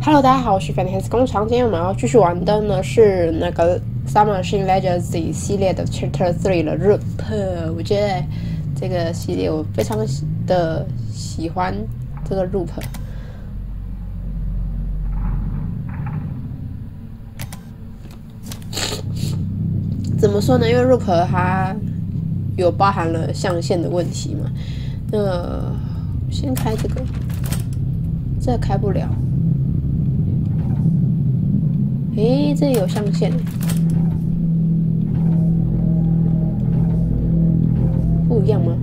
Hello， 大家好，我是 Fantasy 工厂。今天我们要继续玩的呢是那个 Submachine Legacy 系列的 Chapter 3的 Roop。我觉得这个系列我非常的喜欢这个 Roop。怎么说呢？因为 Roop 它有包含了象限的问题嘛。先开这个，这开不了。诶，这里有象限，不一样吗？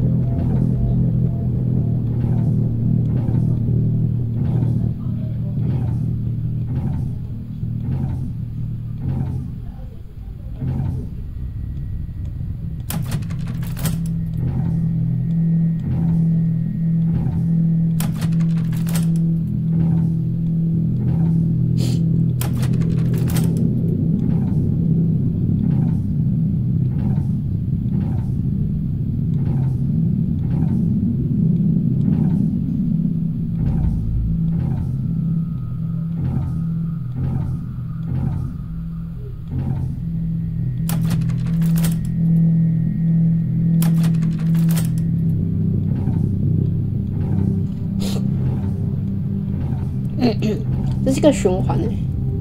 这是一个循环诶。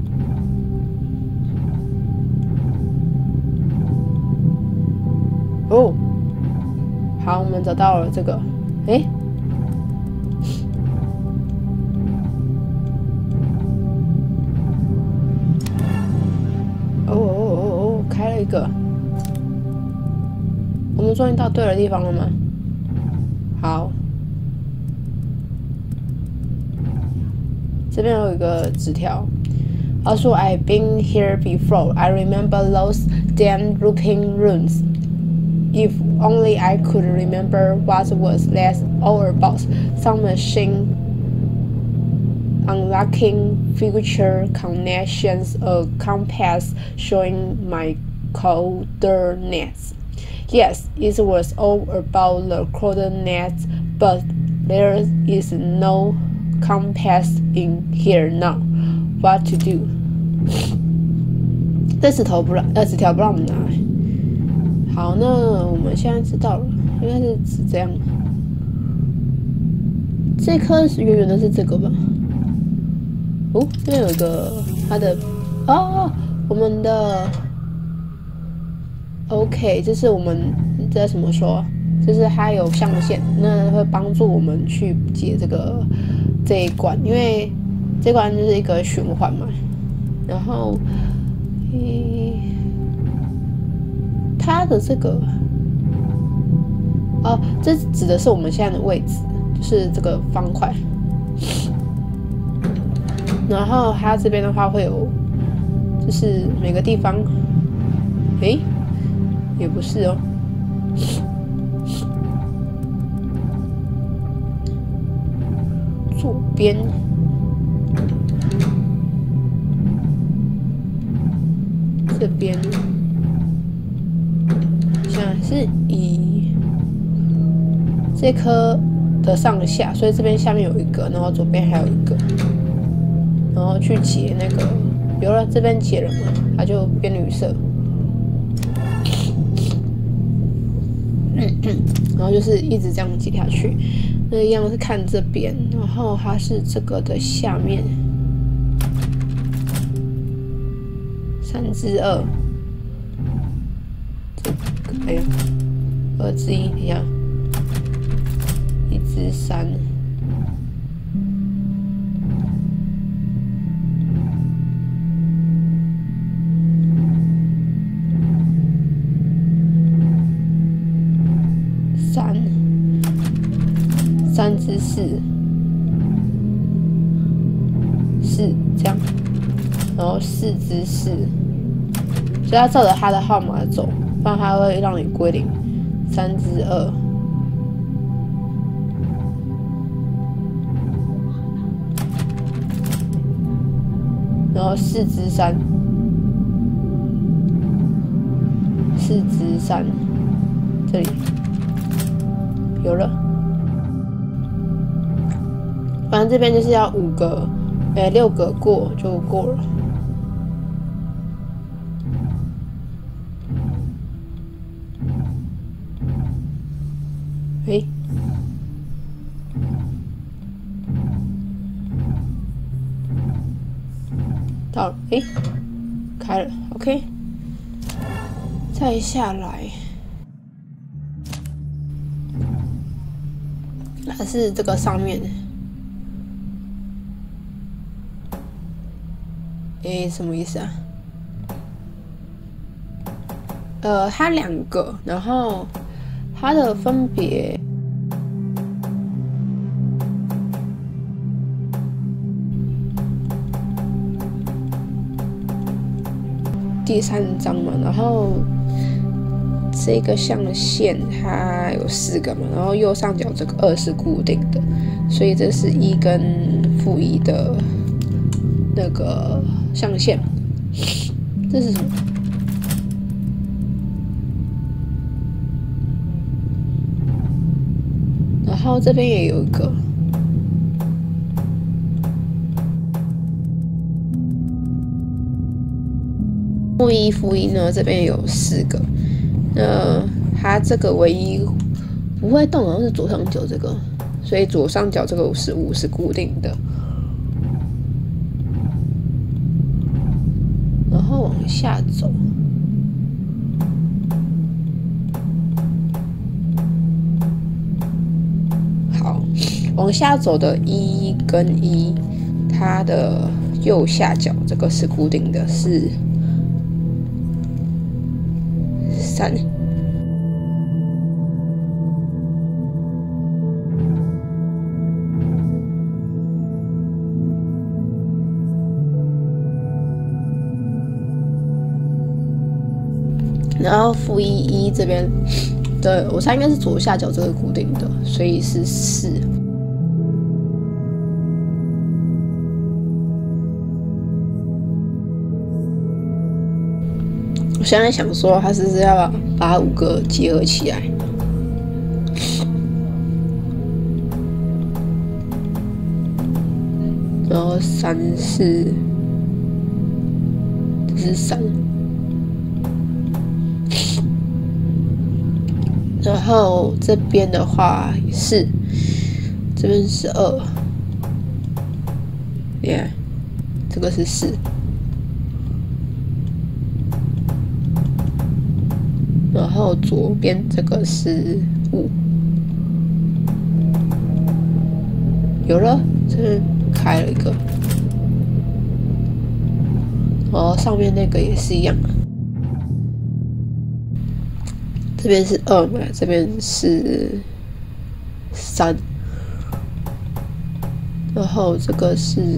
哦，好，我们找到了这个。诶，哦，开了一个。我们终于到对的地方了吗？好。这边有一个纸条，他说 "I've been here before. I remember those damn looping rooms. If only I could remember what was that all about. Some machine unlocking future connections, a compass showing my coordinates. Yes, it was all about the coordinates, but there is no compass in here now. What to do?" 这纸条不让我们拿。好，那我们现在知道了，应该是指这样。这颗是圆圆的，是这个吧？哦，这边有一个它的我们的 OK， 这是我们这怎么说？就是它有象限，那会帮助我们去解这一关，因为这关就是一个循环嘛。然后，它的这个，这指的是我们现在的位置，就是这个方块。然后它这边的话会有，就是每个地方，也不是哦。左边，这边，现在是以这颗的上下，所以这边下面有一个，然后左边还有一个，然后去解那个，比如说这边解了嘛，它就变绿色。然后就是一直这样解下去，那一样是看这边，然后它是这个的下面3之2，这个2之1，一样1之3。3之4，这样，然后4之4，所以要照着它的号码走，不然它会让你归零。3之2，然后4之3，这里有了。反正这边就是要5个 6个过就过了。到了，开了 ，OK。再下来，还是这个上面。什么意思啊？它2个，然后它的分别。第3章嘛，然后这个象限它有4个嘛，然后右上角这个2是固定的，所以这是1跟-1的那个象限。这是什么？然后这边也有一个。-1呢，这边有4个。那它这个唯一不会动，好像是左上角这个，所以左上角这个是5是固定的。然后往下走，好，往下走的1跟1，它的右下角这个是固定的，是3。然后-1这边的，我猜应该是左下角这个固定的，所以是4。我现在想说，他是不是要把5个结合起来？然后3是，这是3。然后这边的话也是，这边是2，这个是4。然后左边这个是5，有了，这边开了一个。哦，上面那个也是一样。这边是2嘛，这边是3，然后这个是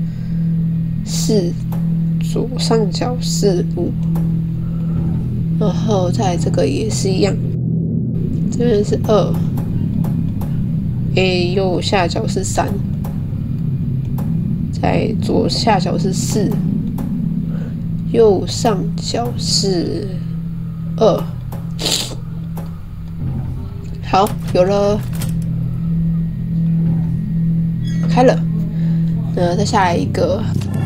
4，左上角是5，然后在这个也是一样，这边是2，右下角是3，在左下角是4，右上角是2。好，有了，开了。再下来一个，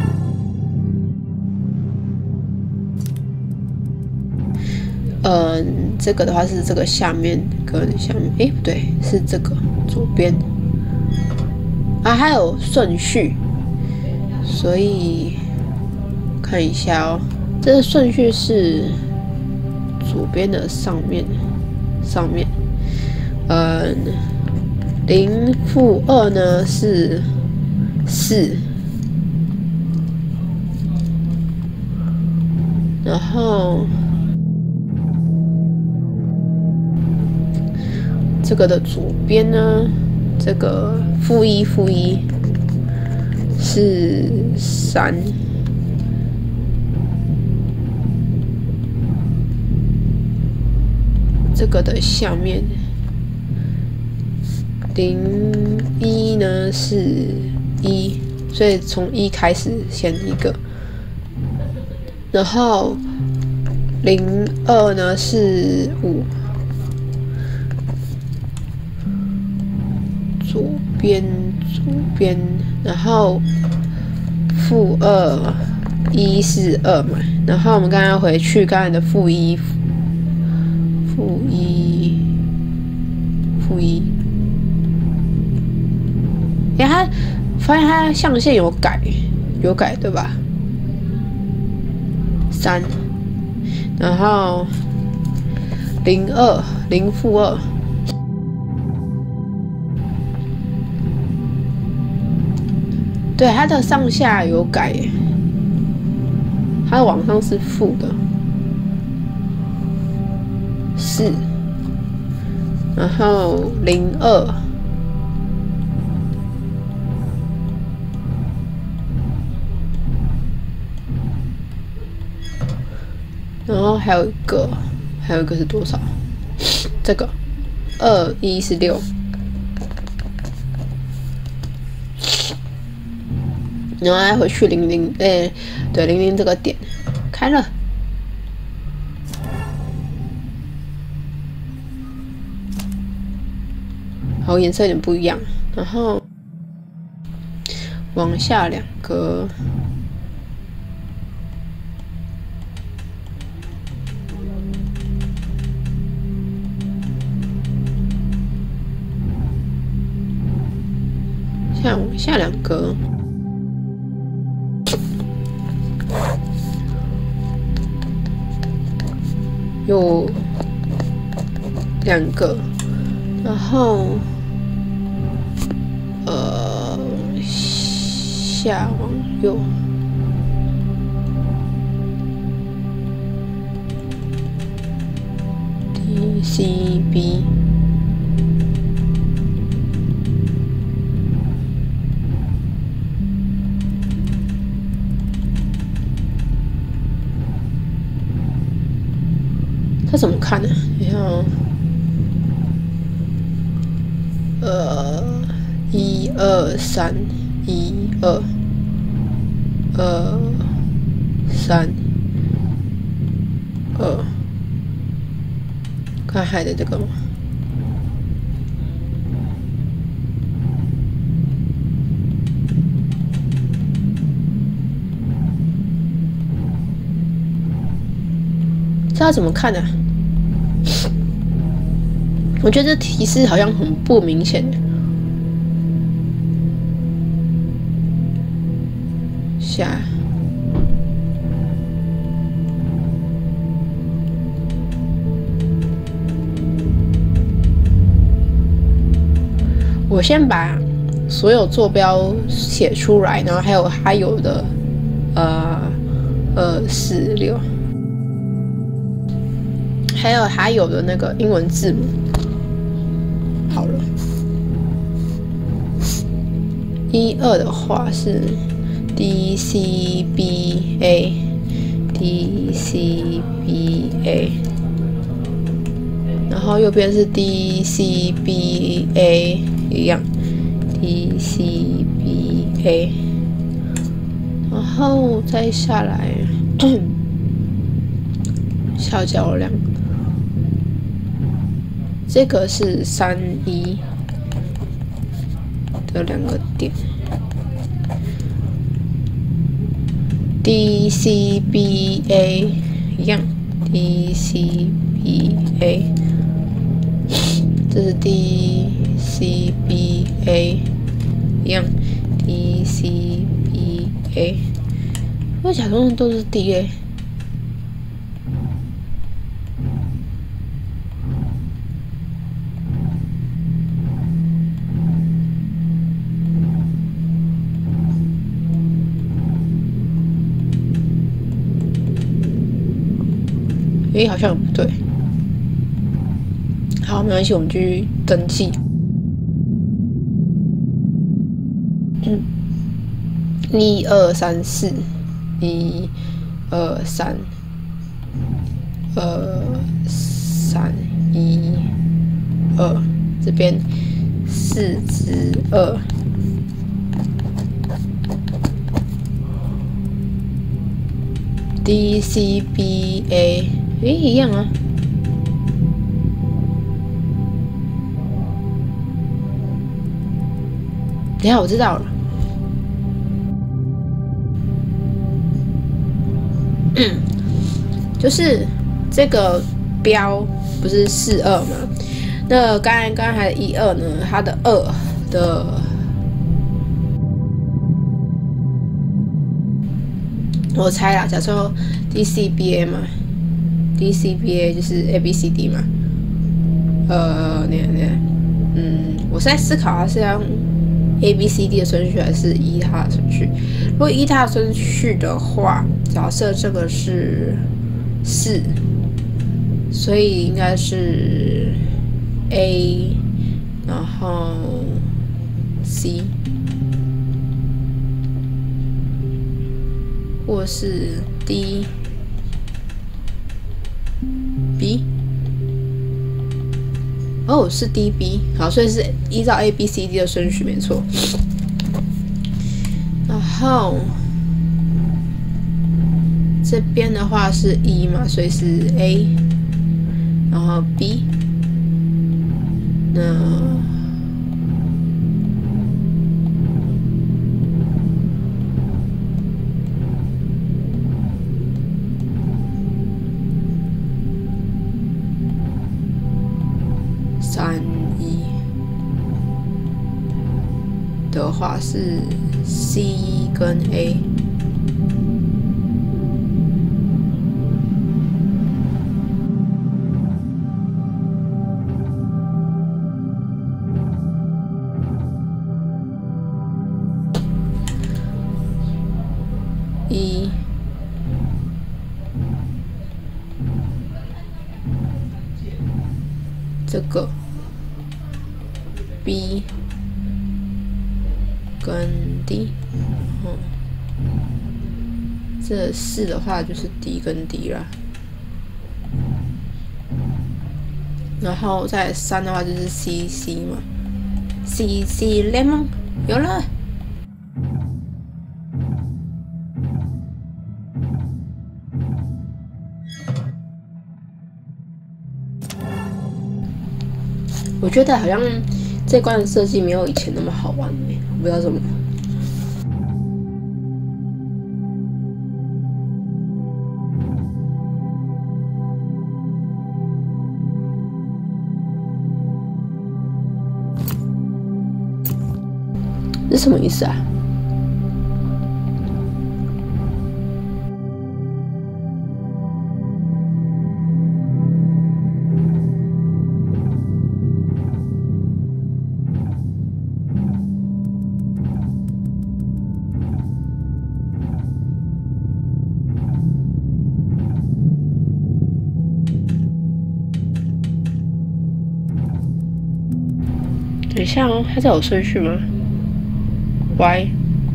这个的话是这个下面跟下面，不对，是这个左边啊，还有顺序，所以看一下哦，这个顺序是左边的上面。0-2呢是4，然后这个的左边呢，这个-1是3，这个的下面0-1呢是1，所以从1开始先一个，然后0-2呢是5，左边，然后负2， 1是2嘛，然后我们刚刚回去刚才的负1，哎，它发现它象限有改对吧？3，然后0负2，对，它的上下有改耶，它的往上是负的4，然后02。然后还有一个是多少？这个2、1是6，然后再回去00，对00这个点开了，好，颜色有点不一样，然后往下2格。往下2格，有2个，然后下往右，DCB。它怎么看呢？你看，1、2、3， 1、2、3、2，看海的这个吗？这要怎么看呢？我觉得这提示好像很不明显。下，我先把所有坐标写出来，然后还有的2、4、6，还有的那个英文字母。好了，1、2的话是 DCBA， 然后右边是 DCBA 一样 ，DCBA， 然后再下来小角2。这个是3、1的2个点 ，DCBA 一样 ，DCBA， 这是 DCBA 一样 ，DCBA， 我假装都是 DA。好像不对。好，没关系，我们继续登记。1、2、3、4，1、2、3、3、1、2，这边4之2。DCBA， 一样啊。等一下，我知道了。 就是这个标不是42吗？那刚才的12呢，它的2的我猜啦，假设 DCBA 嘛 ，DCBA 就是 ABCD 嘛。我是在思考它是要用 ABCD 的顺序还是依它的顺序。如果依它的顺序的话，假设这个是4，所以应该是 A， 然后 C， 或是 D、B。哦，是 DB， 好，所以是依照 ABCD 的顺序没错。然后这边的话是1嘛，所以是 A， 然后 B， 那3、1的话是 C 跟 A。这个 B 跟 D， 这4的话就是 D 跟 D 啦，然后再3的话就是 C 嘛 ，C lemon 有了。我觉得好像这关的设计没有以前那么好玩欸，我不知道怎么。这什么意思啊？等一下哦，它这有顺序吗 ？Y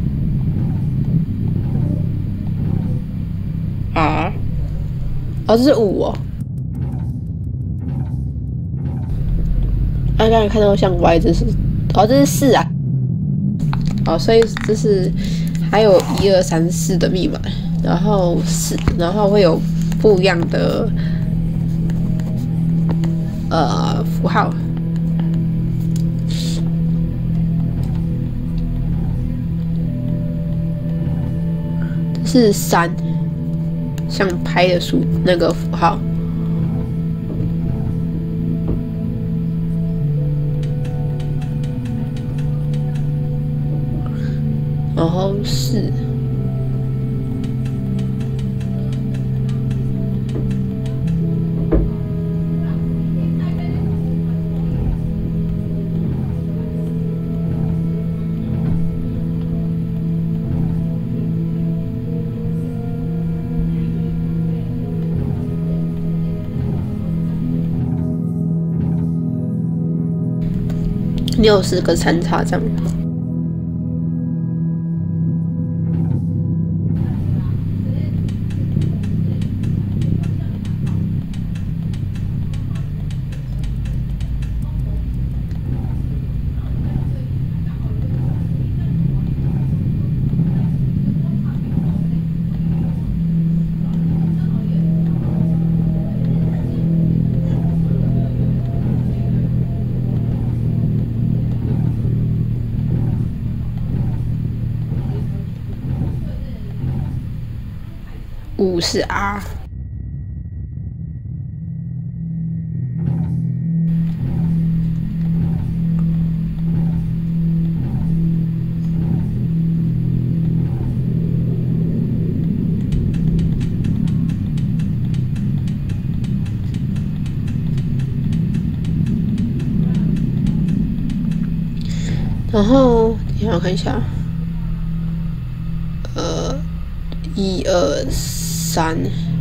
R， 哦，这是5哦。刚才看到像 Y， 这是这是4啊。哦，所以这是还有1、2、3、4的密码，然后然后会有不一样的符号。是3，像拍的数那个符号。然后4，60个3叉这样。 5是 R。然后，等一下我看一下，1、2、3，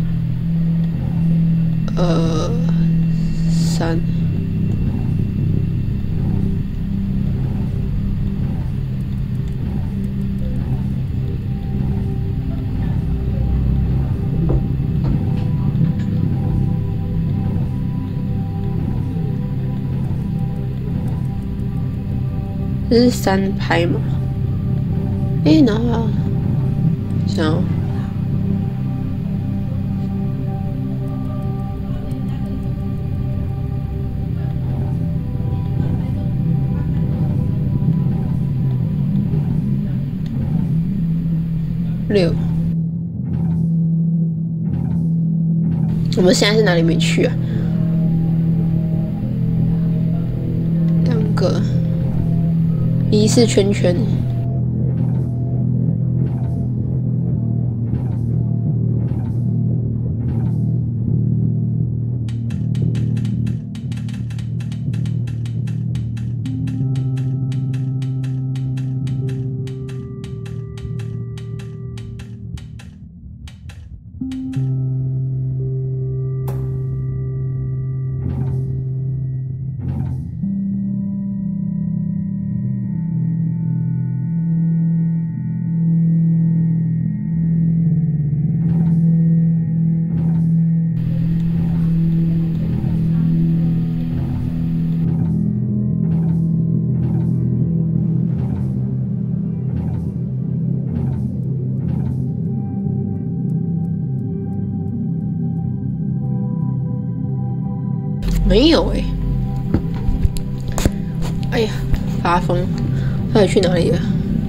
这是3拍嘛？然后想要6，我们现在是哪里没去啊？2个，1是圈圈。没有哎呀，发疯！到底去哪里了？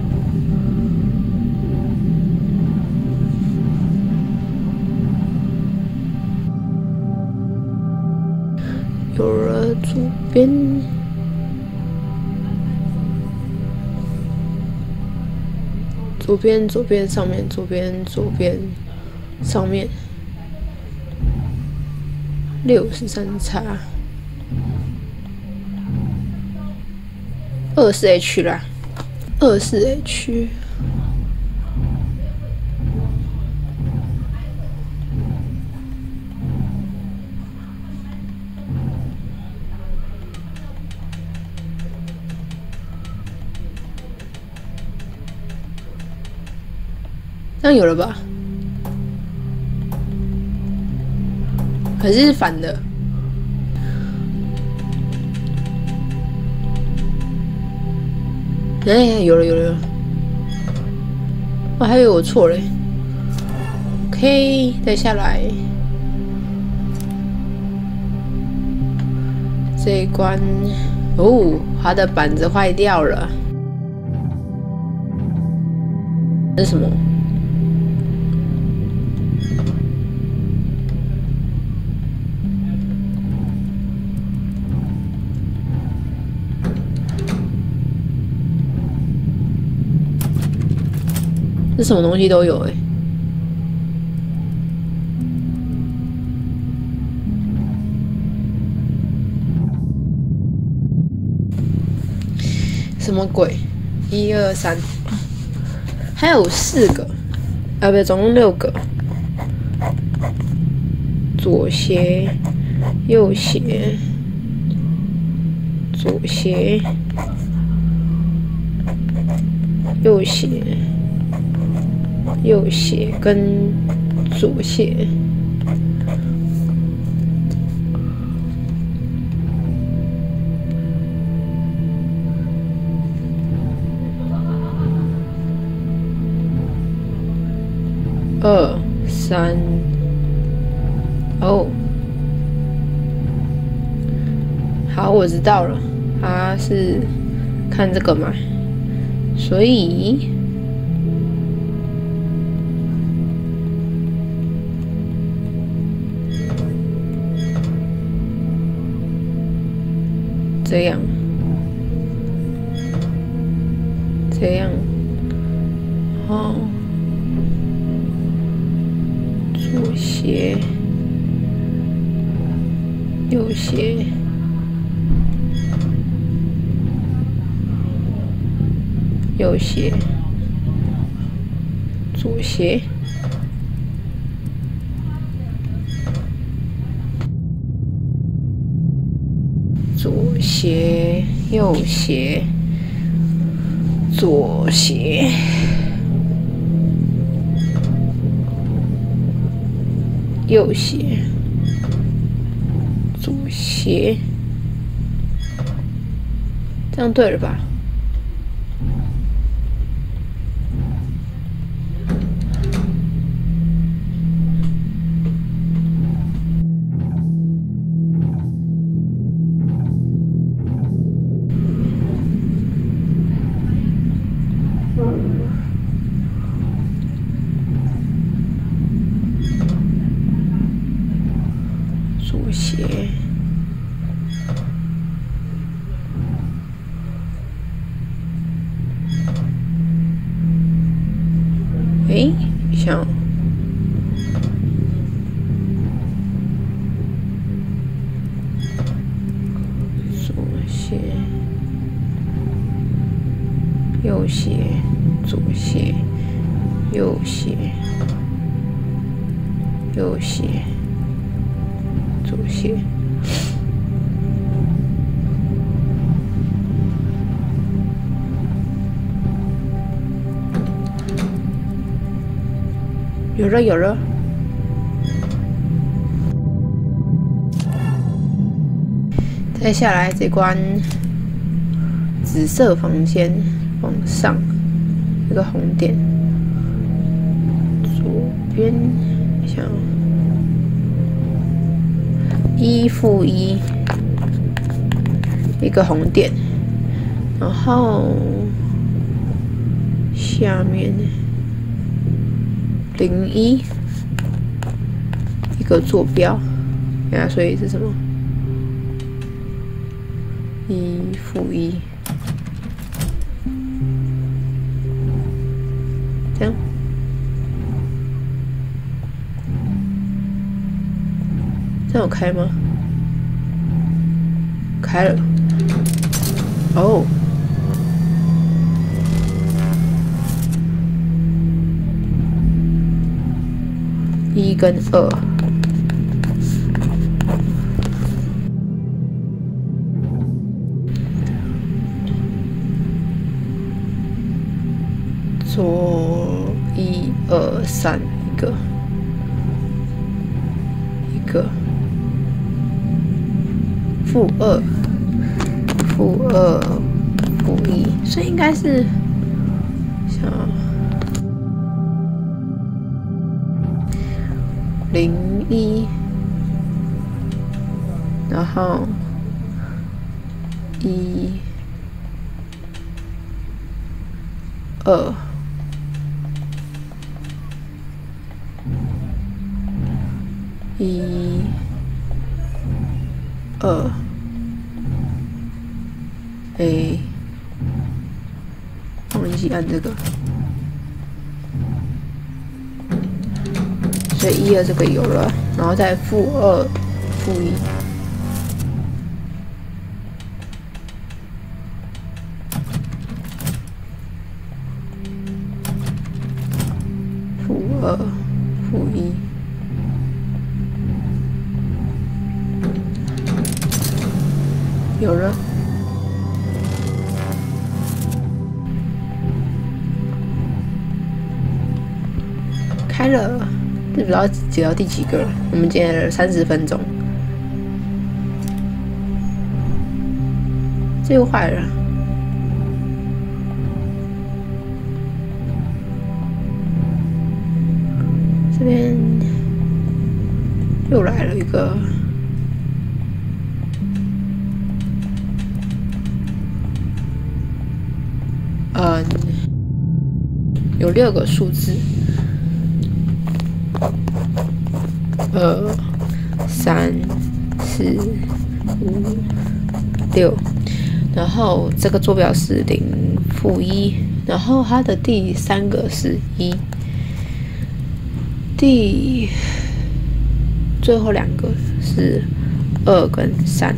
有了，左边，左边上面，左边上面。6是3叉，2是 H 啦，2是 H。这样有了吧？还是反的？有了！我还以为我错了。OK， 再下来这一关哦，它的板子坏掉了。这是什么？这什么东西都有什么鬼？1、2、3，还有4个，不对，总共6个。左斜，右斜，左斜，右斜。右斜跟左斜，2、3，哦，好，我知道了，他是看这个嘛，所以。 这样，这样，哦，左斜，右斜，右斜，左斜。 左斜，右斜，左斜，右斜，左斜，这样对了吧？左斜，哎，想左斜，右斜，左斜，右斜，右斜。 左斜，有了有了。再下来这关紫色房间往上有个红点，左边想。 1-1，一个红点，然后下面01，一个坐标，呀，所以是什么？1-1，这样。 这样有开吗？开了。哦。1跟2。左1、2、3，一个。 -2、-2、-1，所以应该是像01，然后1、2。 1、2，忘记按这个，所以1、2这个有了，然后再-2、-1。-2、-1。 有了，开了，这不知道解到第几个了。我们解了30分钟，这又坏了。这边又来了一个。 有6个数字，2、3、4、5、6， 然后这个坐标是0-1，然后它的第3个是1，最后2个是2跟3。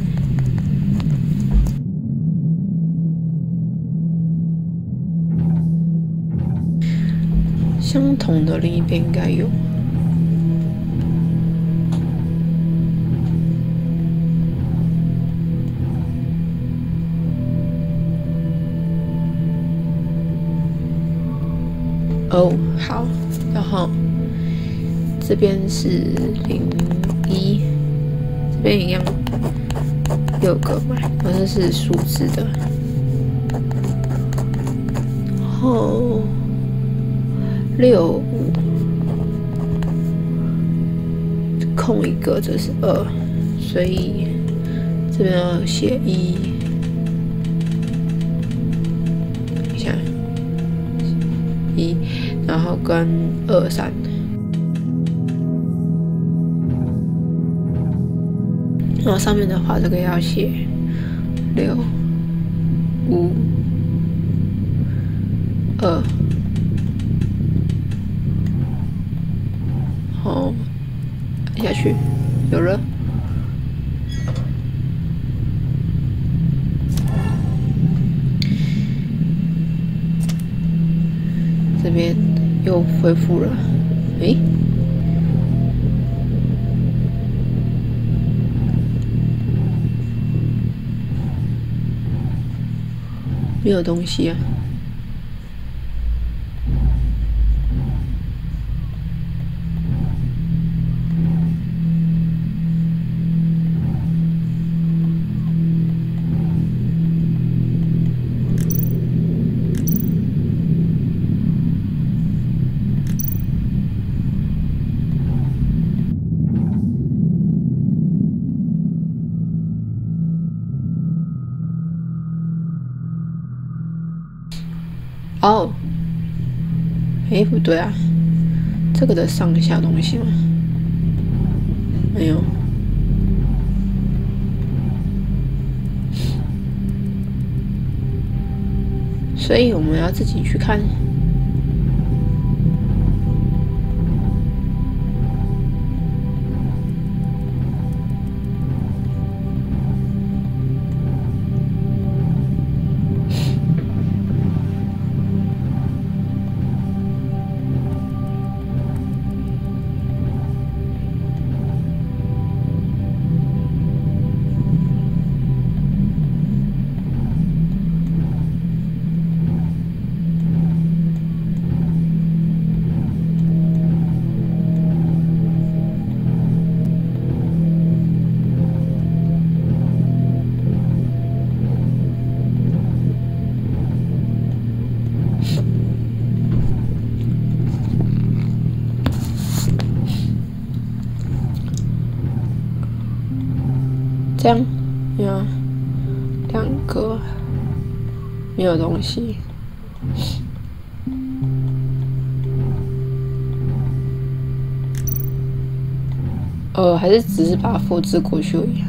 相同的另一边应该有。哦，好，然后这边是0-1，这边一样6个嘛，然后这是数字的，然后6-5空一个，这是2，所以这边要写1，等一下1，然后跟2、3，然后上面的话，这个要写6、5、2。好，按下去，有了。这边又恢复了，诶，没有东西啊。哦，诶，不对啊，这个的上下东西吗？没有。所以我们要自己去看。这样，有2个，没有东西。还是只是把它复制过去而已。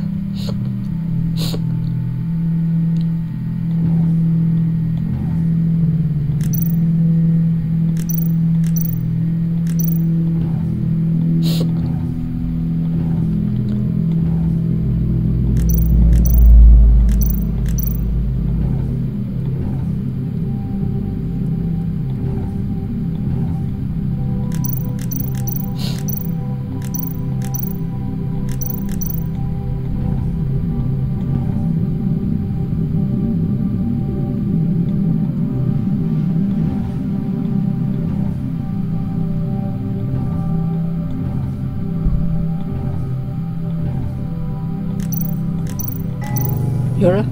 有了，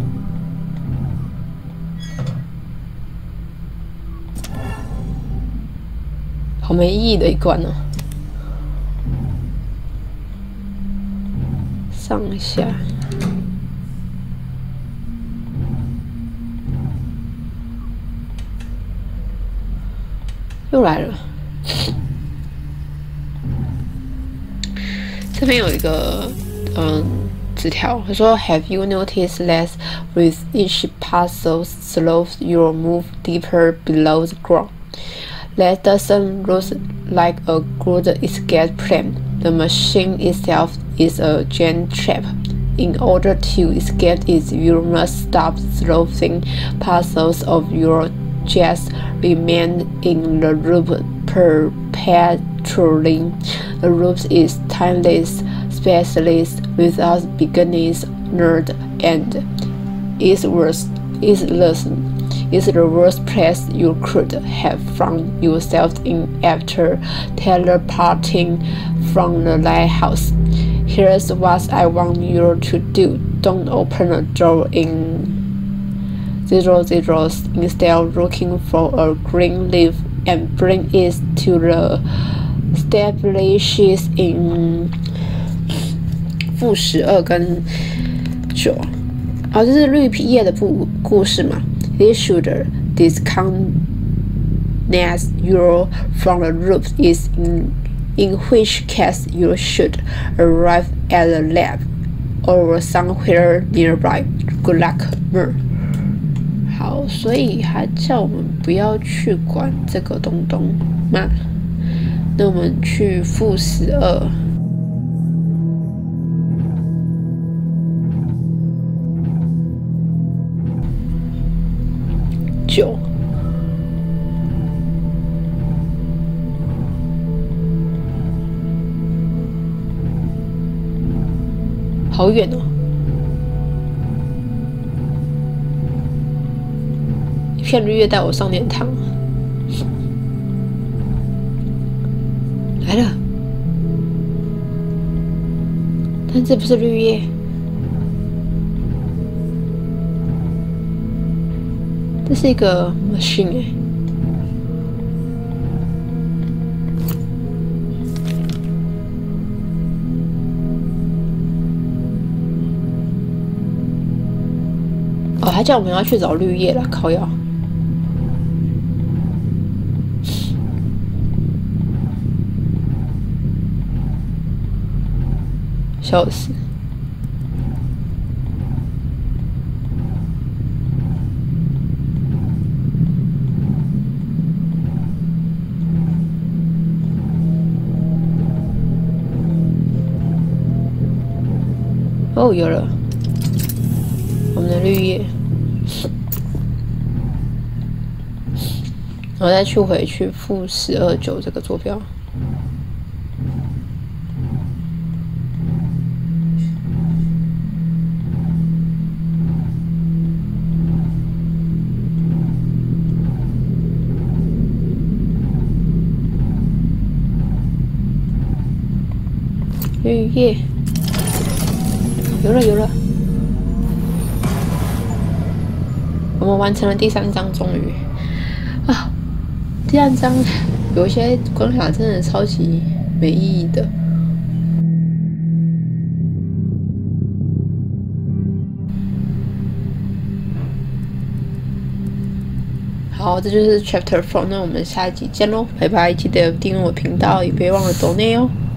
好没意义的一关哦。上下，又来了。这边有一个纸条，他说 Have you noticed that with each puzzle slope you'll move deeper below the ground? That doesn't look like a good escape plan. The machine itself is a giant trap. In order to escape it, you must stop solving puzzles of your just remain in the loop perpetually. The loop is timeless, spaceless, without beginnings, nerd, and is the worst place you could have found yourself in after teleporting from the lighthouse. Here's what I want you to do. Don't open the door in 00. Instead, looking for a green leaf and bring it to the establishes in 负12跟9。这是绿皮叶的故事嘛。They should disconnect you from the loop is in which case you should arrive at the lab or somewhere nearby. Good luck, Mer. 好，所以还叫我们不要去管这个东东嘛。那我们去负12。9，好远哦！一片绿叶带我上天堂，来了，但这不是绿叶。这是一个 machine 他叫我们要去找绿叶啦，靠腰。笑死！哦，有了，我们的绿叶。然后再回去负129这个坐标。绿叶，有了，我们完成了第3章，终于啊！第3章有一些关卡真的超级没意义的。好，这就是 Chapter 4，那我们下一集见喽，拜拜！记得订阅我频道，也别忘了抖内哦。